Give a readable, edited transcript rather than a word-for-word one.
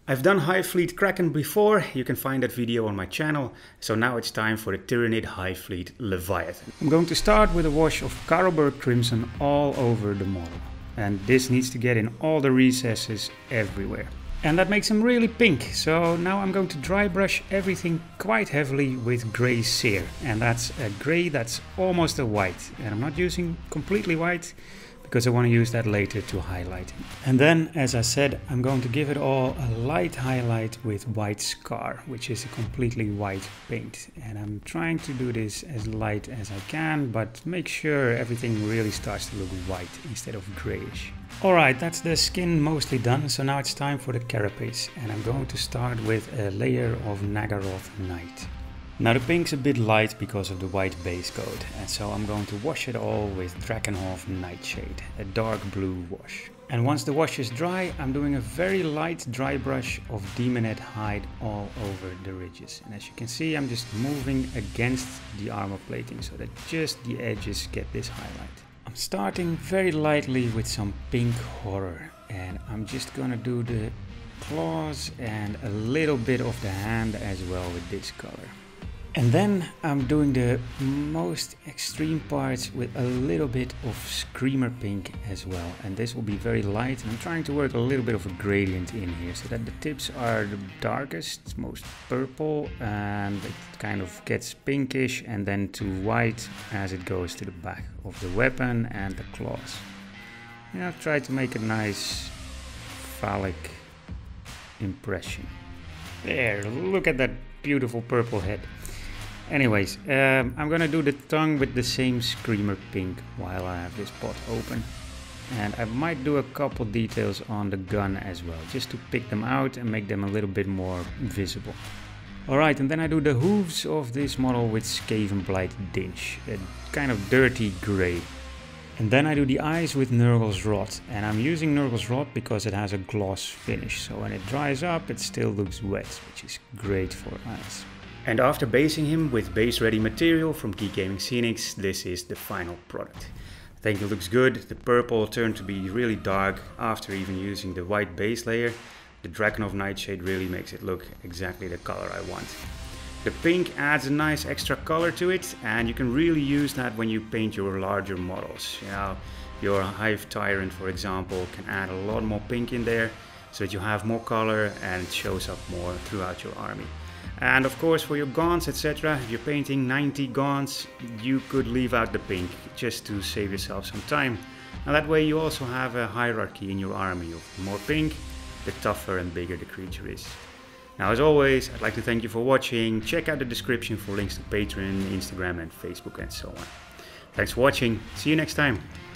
I've done Hive Fleet Kraken before, you can find that video on my channel, so now it's time for the Tyranid Hive Fleet Leviathan. I'm going to start with a wash of Carroburgh Crimson all over the model. And this needs to get in all the recesses everywhere. And that makes him really pink, so now I'm going to dry brush everything quite heavily with grey Seer. And that's a grey that's almost a white. And I'm not using completely white, because I want to use that later to highlight him. And then, as I said, I'm going to give it all a light highlight with white Scar, which is a completely white paint. And I'm trying to do this as light as I can, but make sure everything really starts to look white instead of grayish. Alright, that's the skin mostly done, so now it's time for the carapace. And I'm going to start with a layer of Naggaroth Night. Now the pink's a bit light because of the white base coat, and so I'm going to wash it all with Drakenhof Nightshade, a dark blue wash. And once the wash is dry, I'm doing a very light dry brush of Daemonette Hide all over the ridges. And as you can see, I'm just moving against the armor plating so that just the edges get this highlight. I'm starting very lightly with some pink horror, and I'm just gonna do the claws and a little bit of the hand as well with this color. And then I'm doing the most extreme parts with a little bit of Screamer Pink as well. And this will be very light, and I'm trying to work a little bit of a gradient in here so that the tips are the darkest, most purple, and it kind of gets pinkish and then to white as it goes to the back of the weapon and the claws. And I've tried to make a nice phallic impression. There, look at that beautiful purple head. Anyways, I'm gonna do the tongue with the same Screamer Pink while I have this pot open. And I might do a couple details on the gun as well, just to pick them out and make them a little bit more visible. Alright, and then I do the hooves of this model with Skavenblight Dinge, a kind of dirty grey. And then I do the eyes with Nurgle's Rot, and I'm using Nurgle's Rot because it has a gloss finish, so when it dries up it still looks wet, which is great for eyes. And after basing him with base ready material from Geek Gaming Scenics, this is the final product. I think it looks good. The purple turned to be really dark after even using the white base layer. The Drakenhof Nightshade really makes it look exactly the color I want. The pink adds a nice extra color to it, and you can really use that when you paint your larger models. You know, your Hive Tyrant, for example, can add a lot more pink in there so that you have more color and it shows up more throughout your army. And of course, for your gaunts, etc., if you're painting 90 gaunts, you could leave out the pink just to save yourself some time. And that way you also have a hierarchy in your army of more pink, the tougher and bigger the creature is. Now, as always, I'd like to thank you for watching. Check out the description for links to Patreon, Instagram and Facebook and so on. Thanks for watching. See you next time.